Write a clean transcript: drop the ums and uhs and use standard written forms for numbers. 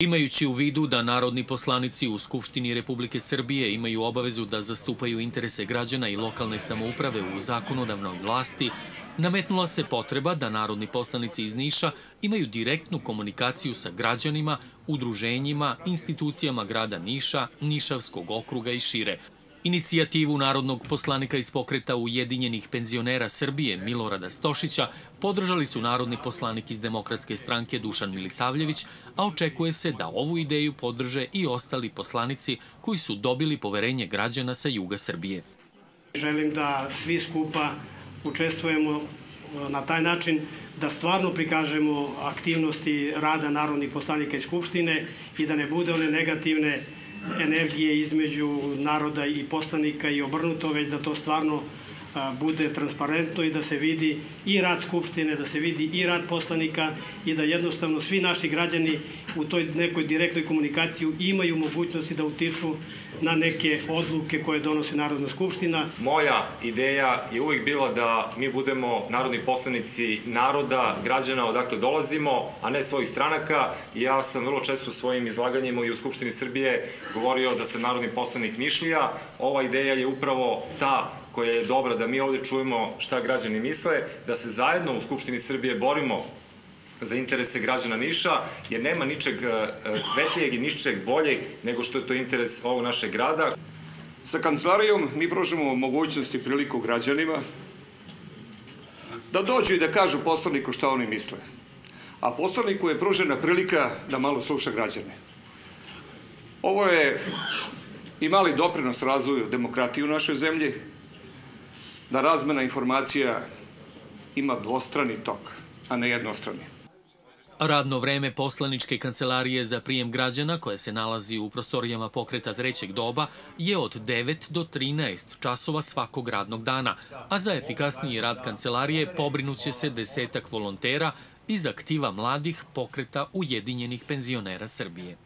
Imajući u vidu da narodni poslanici u Skupštini Republike Srbije imaju obavezu da zastupaju interese građana i lokalne samouprave u zakonodavnoj vlasti, nametnula se potreba da narodni poslanici iz Niša imaju direktnu komunikaciju sa građanima, udruženjima, institucijama grada Niša, Nišavskog okruga i šire. Inicijativu narodnog poslanika iz pokreta Ujedinjenih penzionera Srbije Milorada Stošića podržali su narodni poslanik iz Demokratske stranke Dušan Milisavljević, a očekuje se da ovu ideju podrže i ostali poslanici koji su dobili poverenje građana sa juga Srbije. Želim da svi skupa učestvujemo na taj način da stvarno prikažemo aktivnosti rada narodnih poslanika iz Skupštine i da ne bude one negativne energije između naroda i poslanika i obrnuto, već da to stvarno bude transparentno i da se vidi i rad Skupštine, da se vidi i rad poslanika i da jednostavno svi naši građani u toj nekoj direktnoj komunikaciji imaju mogućnosti da utiču na neke odluke koje donosi Narodna skupština. Moja ideja je uvijek bila da mi budemo narodni poslanici naroda, građana odakle dolazimo, a ne svojih stranaka. Ja sam vrlo često u svojim izlaganjima i u Skupštini Srbije govorio da sam narodni poslanik Nišlija. Ova ideja je upravo ta koja je dobra, da mi ovdje čujemo šta građani misle, da se zajedno u Skupštini Srbije borimo za interese građana Niša, jer nema ničeg svetlijeg i ničeg boljeg nego što je to interes ovog našeg grada. Sa kancelarijom mi pružamo mogućnost i priliku građanima da dođu i da kažu poslaniku šta oni misle. A poslaniku je pružena prilika da malo sluša građane. Ovo je i mali doprinos razvoju demokratije u našoj zemlji, da razmena informacija ima dvostrani tok, a ne jednostrani. Radno vreme poslaničke kancelarije za prijem građana, koja se nalazi u prostorijama pokreta trećeg doba, je od 9 do 13 časova svakog radnog dana, a za efikasniji rad kancelarije pobrinuće se 10-ak volontera iz aktiva mladih pokreta Ujedinjenih penzionera Srbije.